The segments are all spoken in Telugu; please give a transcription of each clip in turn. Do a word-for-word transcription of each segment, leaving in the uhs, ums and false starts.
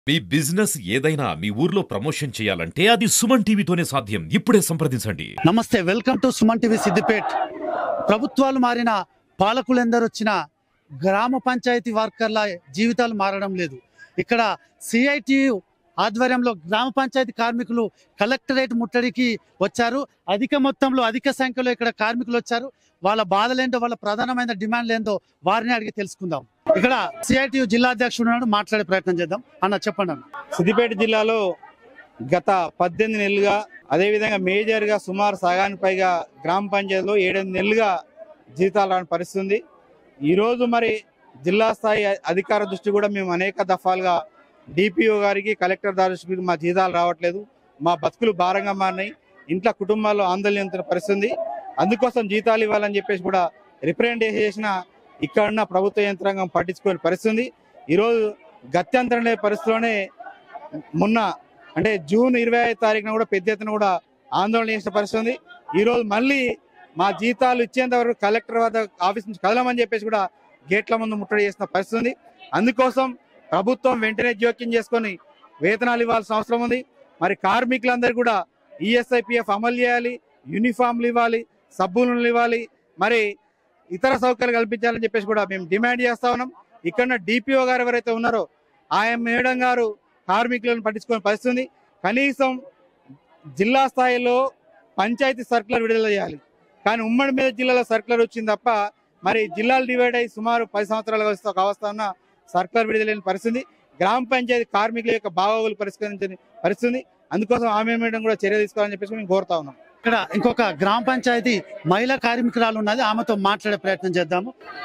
మీ బిజినెస్ ఏదైనా మీ ఊర్లో ప్రమోషన్ చేయాలంటే అది సుమన్ టీవీతోనే సాధ్యం. ఇప్పుడే సంప్రదించండి. నమస్తే, welcome to Suman TV Siddipet. ప్రభుత్వాలు మారిన, పాలకులు ఎందరు వచ్చినా గ్రామ పంచాయతీ వర్కర్ల జీవితాలు మారడం లేదు. ఇక్కడ సిఐటియు ఆధ్వర్యంలో గ్రామ పంచాయతీ కార్మికులు కలెక్టరేట్ ముట్టడికి వచ్చారు. అధిక మొత్తంలో అధిక సంఖ్యలో ఇక్కడ కార్మికులు వచ్చారు. వాళ్ళ బాధలేంటో, వాళ్ళ ప్రధానమైన డిమాండ్లు ఏంటో వారిని అడిగి తెలుసుకుందాం. ఇక్కడ సిఐటియు జిల్లా అధ్యక్షుడు ఉన్నాడు, మాట్లాడే ప్రయత్నం చేద్దాం. అన్న చెప్పండి అన్న. సిద్దిపేట జిల్లాలో గత పద్దెనిమిది నెలలుగా, అదేవిధంగా మేజర్గా సుమారు సగానికి పైగా గ్రామ పంచాయతీలో ఏడెనిమిది నెలలుగా జీతాలు రాని పరిస్థితి ఉంది. ఈరోజు మరి జిల్లా స్థాయి అధికార దృష్టి కూడా మేము అనేక దఫాలుగా డిపిఓ గారికి, కలెక్టర్ దృష్టికి మా జీతాలు రావట్లేదు, మా బతుకులు భారంగా మారినాయి, ఇంట్లో కుటుంబాల్లో ఆందోళన చెందుతున్న పరిస్థితి ఉంది. అందుకోసం జీతాలు ఇవ్వాలని చెప్పేసి కూడా రిప్రజెంట్ చేసిన ఇక్కడున్న ప్రభుత్వ యంత్రాంగం పట్టించుకునే పరిస్థితి. ఈరోజు గత్యంతరం లేని పరిస్థితిలోనే మొన్న అంటే జూన్ ఇరవై ఐదు తారీఖున కూడా పెద్ద ఎత్తున కూడా ఆందోళన చేసిన పరిస్థితి. ఈరోజు మళ్ళీ మా జీతాలు ఇచ్చేంత వరకు కలెక్టర్ వద్ద ఆఫీస్ నుంచి కదలమని చెప్పేసి కూడా గేట్ల ముందు ముట్టడి చేసిన పరిస్థితి. అందుకోసం ప్రభుత్వం వెంటనే జోక్యం చేసుకొని వేతనాలు ఇవ్వాల్సిన అవసరం ఉంది. మరి కార్మికులందరూ కూడా ఈఎస్ఐపిఎఫ్ అమలు చేయాలి, యూనిఫామ్లు ఇవ్వాలి, సబ్బులు ఇవ్వాలి, మరి ఇతర సౌకర్యాలు కల్పించాలని చెప్పేసి కూడా మేము డిమాండ్ చేస్తా ఉన్నాం. ఇక్కడ డిపిఓ గారు ఎవరైతే ఉన్నారో ఆయన మేడం గారు కార్మికులను పట్టించుకునే పరిస్థితి. కనీసం జిల్లా స్థాయిలో పంచాయతీ సర్కులర్ విడుదల చేయాలి, కానీ ఉమ్మడి మీద జిల్లాలో సర్కులర్ వచ్చింది తప్ప మరి జిల్లాలు డివైడ్ అయ్యి సుమారు పది సంవత్సరాలు కావస్తున్న సర్కులర్ విడుదలైన పరిస్థితి. గ్రామ పంచాయతీ కార్మికుల యొక్క భావాలు పరిష్కరించని పరిస్థితి. అందుకోసం ఆమె మేడం కూడా చర్య తీసుకోవాలని చెప్పేసి మేము కోరుతా ఉన్నాం. ఇక్కడ ఇంకొక గ్రామ పంచాయతీ మహిళా కార్మికురాలు ఉన్నది, ఆమెతో మాట్లాడే ప్రయత్నం చేద్దాము.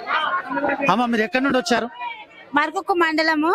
అమ్మ, మీరు ఎక్కడి నుండి వచ్చారు? మరకొక మండలము.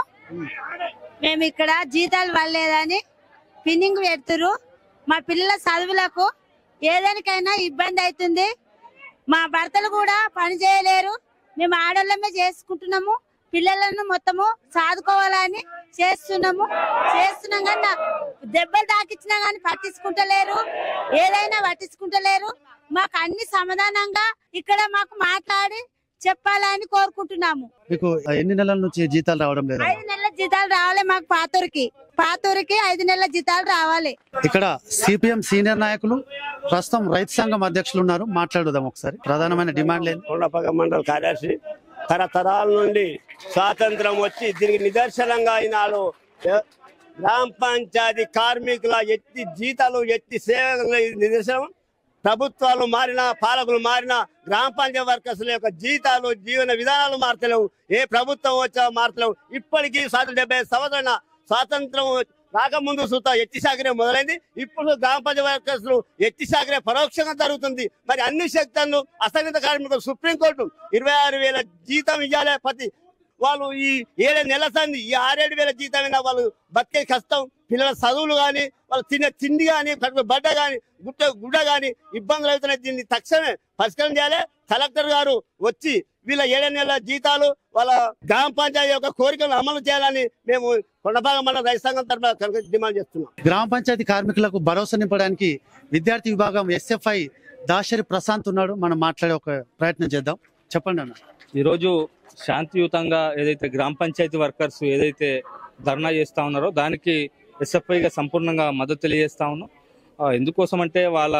మేము ఇక్కడ జీతాలు పడలేదని పిన్నింగ్ పెడుతురు. మా పిల్లల చదువులకు ఏదానికైనా ఇబ్బంది అవుతుంది. మా భర్తలు కూడా పని చేయలేరు. మేము ఆడోళ్ళమే చేసుకుంటున్నాము. పిల్లలను మొత్తము సాదుకోవాలని చేస్తున్నాము చేస్తున్నాం కానీ దెబ్బలు తాకిచ్చినా కానీ పట్టించుకుంటలేరు, ఏదైనా పట్టించుకుంటలేరు. మాకు అన్ని సమాధానంగా ఇక్కడ మాకు మాట్లాడి చెప్పాలని కోరుకుంటున్నాము. మీకు ఎన్ని నెలల నుంచి జీతాలు రావడం లేదు? ఐదు నెలల జీతాలు రావాలి మాకు. పాతూరికి పాతూరికి ఐదు నెలల జీతాలు రావాలి. ఇక్కడ సిపిఎం సీనియర్ నాయకులు, ప్రస్తుతం రైతు సంఘం అధ్యక్షులు ఉన్నారు, మాట్లాడుదాం ఒకసారి. ప్రధానమైన డిమాండ్ లేదు. కొండపగ మండల కార్యదర్శి, తరతరాల నుండి స్వాతంత్రం వచ్చి దీనికి నిదర్శనంగా అయినాడు గ్రామ పంచాయతీ కార్మికుల ఎత్తి జీతాలు, ఎత్తి సేవల నిదర్శనం. ప్రభుత్వాలు మారినా, పాలకులు మారినా, గ్రామ పంచాయతీ వర్కర్స్ యొక్క జీతాలు, జీవన విధానాలు మారతలేవు. ఏ ప్రభుత్వం వచ్చా మారతలేవు. ఇప్పటికీ స్వాతంత్ర డెబ్బై సంవత్సరాల స్వాతంత్రం రాకముందు సుత ఎత్తి శాఖరే మొదలైంది. ఇప్పుడు గ్రామ పంచాయతీ వర్కర్స్ ఎత్తి శాఖరే పరోక్షంగా జరుగుతుంది. మరి అన్ని శక్తులను అసంఘటిత కార్మికులు సుప్రీంకోర్టు ఇరవై ఆరు వేల జీతం ఇవ్వాలి ప్రతి వాళ్ళు. ఈ ఏడు నెలల సంది ఈ ఆరేడు వేల జీతం అయినా వాళ్ళు బతికే కష్టం. పిల్లల చదువులు కానీ, వాళ్ళు తినే తిండి కానీ, బడ్డ కానీ, గుట్ట గుడ్డ కానీ ఇబ్బందులు అవుతున్నాయి. దీన్ని తక్షణమే పరిష్కారం చేయాలి. కలెక్టర్ గారు వచ్చి వీళ్ళ ఏడు నెలల జీతాలు, వాళ్ళ గ్రామ పంచాయతీ యొక్క కోరికలను అమలు చేయాలని మేము కొండపాగం మండల రైతు సంఘం తరఫున డిమాండ్ చేస్తున్నాం. గ్రామ పంచాయతీ కార్మికులకు భరోసా నింపడానికి విద్యార్థి విభాగం ఎస్ఎఫ్ఐ దాశరి ప్రశాంత్ ఉన్నాడు, మనం మాట్లాడే ఒక ప్రయత్నం చేద్దాం. చెప్పండి అన్న. ఈరోజు శాంతియుతంగా ఏదైతే గ్రామ పంచాయతీ వర్కర్స్ ఏదైతే ధర్నా చేస్తా ఉన్నారో దానికి ఎస్ఎఫ్ఐగా సంపూర్ణంగా మద్దతు తెలియజేస్తా ఉన్నాం. ఎందుకోసం అంటే వాళ్ళ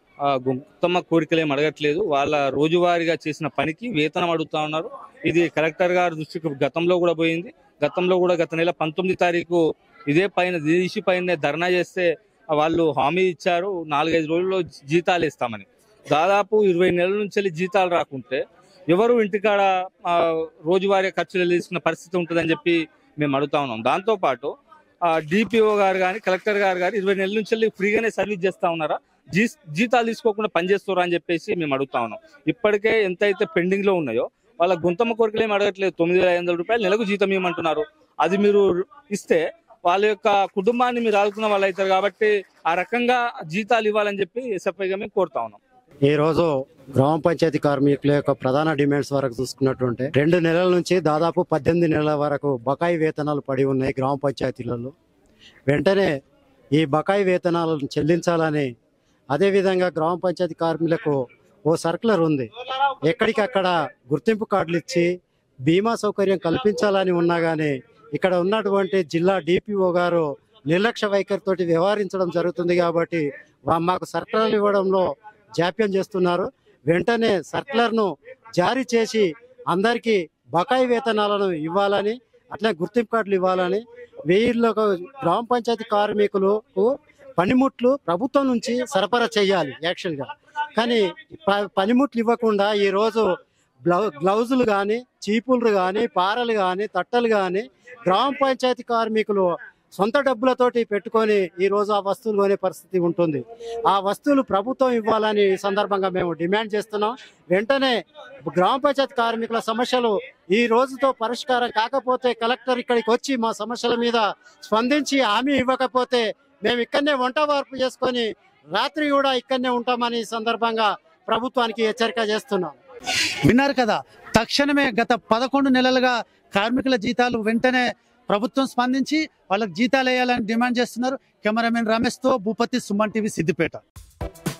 ఉత్తమ కోరికలు ఏం అడగట్లేదు, వాళ్ళ రోజువారీగా చేసిన పనికి వేతనం అడుగుతా ఉన్నారు. ఇది కలెక్టర్ గారి దృష్టికి గతంలో కూడా పోయింది. గతంలో కూడా గత నెల పంతొమ్మిది తారీఖు ఇదే పైన దిశ పైన ధర్నా చేస్తే వాళ్ళు హామీ ఇచ్చారు నాలుగైదు రోజుల్లో జీతాలు ఇస్తామని. దాదాపు ఇరవై నెలల నుంచి జీతాలు రాకుంటే ఎవరు ఇంటికాడ రోజువారీ ఖర్చులు తీసుకున్న పరిస్థితి ఉంటుందని చెప్పి మేము అడుగుతా ఉన్నాం. దాంతోపాటు డిపిఓ గారు కానీ, కలెక్టర్ గారు కానీ ఇరవై నెలల నుంచి ఫ్రీగానే సర్వీస్ చేస్తా ఉన్నారా, జీ జీతాలు తీసుకోకుండా పనిచేస్తారా అని చెప్పేసి మేము అడుగుతా ఉన్నాం. ఇప్పటికే ఎంతైతే పెండింగ్ లో ఉన్నాయో వాళ్ళ గుంతమ్మ కోరికలు ఏమి అడగట్లేదు. తొమ్మిది వేల ఐదు వందల రూపాయలు నెలకు జీతం ఇవ్వమంటున్నారు. అది మీరు ఇస్తే వాళ్ళ యొక్క కుటుంబాన్ని మీరు ఆదుకున్న వాళ్ళు అవుతారు. కాబట్టి ఆ రకంగా జీతాలు ఇవ్వాలని చెప్పి ఎస్ఎఫ్ఐగా మేము కోరుతా ఉన్నాం. ఈ రోజు గ్రామ పంచాయతీ కార్మికుల యొక్క ప్రధాన డిమాండ్స్ వరకు చూసుకున్నట్టుంటే రెండు నెలల నుంచి దాదాపు పద్దెనిమిది నెలల వరకు బకాయి వేతనాలు పడి ఉన్నాయి గ్రామ పంచాయతీలలో. వెంటనే ఈ బకాయి వేతనాలను చెల్లించాలని, అదేవిధంగా గ్రామ పంచాయతీ కార్మికులకు ఓ సర్కులర్ ఉంది, ఎక్కడికక్కడ గుర్తింపు కార్డులు ఇచ్చి బీమా సౌకర్యం కల్పించాలని ఉన్నా కానీ ఇక్కడ ఉన్నటువంటి జిల్లా డిపిఓ గారు నిర్లక్ష్య వైఖరితోటి వ్యవహరించడం జరుగుతుంది కాబట్టి వా- మాకు సర్కులర్ ఇవ్వడంలో జాప్యం చేస్తున్నారు. వెంటనే సర్కులర్ను జారీ చేసి అందరికీ బకాయి వేతనాలను ఇవ్వాలని, అట్లా గుర్తింపు కార్డులు ఇవ్వాలని, వీళ్ళకు గ్రామ పంచాయతీ కార్మికులకు పనిముట్లు ప్రభుత్వం నుంచి సరఫరా చేయాలి యాక్చువల్గా. కానీ ప- పనిముట్లు ఇవ్వకుండా ఈరోజు గ్లౌ గ్లౌజులు కానీ, చీపులు కానీ, పారలు కానీ, తట్టలు కానీ గ్రామ పంచాయతీ కార్మికులు సొంత డబ్బులతోటి పెట్టుకొని ఈ రోజు ఆ వస్తువులు కొనే పరిస్థితి ఉంటుంది. ఆ వస్తువులు ప్రభుత్వం ఇవ్వాలని ఈ సందర్భంగా మేము డిమాండ్ చేస్తున్నాం. వెంటనే గ్రామ పంచాయతీ కార్మికుల సమస్యలు ఈ రోజుతో పరిష్కారం కాకపోతే కలెక్టర్ ఇక్కడికి వచ్చి మా సమస్యల మీద స్పందించి హామీ ఇవ్వకపోతే మేము ఇక్కడనే వంట వార్పు చేసుకొని రాత్రి కూడా ఇక్కడనే ఉంటామని ఈ సందర్భంగా ప్రభుత్వానికి హెచ్చరిక చేస్తున్నాం. విన్నారు కదా, తక్షణమే గత పదకొండు నెలలుగా కార్మికుల జీతాలు వెంటనే ప్రభుత్వం స్పందించి వాళ్ళకి జీతాలు వేయాలని డిమాండ్ చేస్తున్నారు. కెమెరామెన్ రమేష్తో భూపతి, సుమన్ టీవీ, సిద్దిపేట.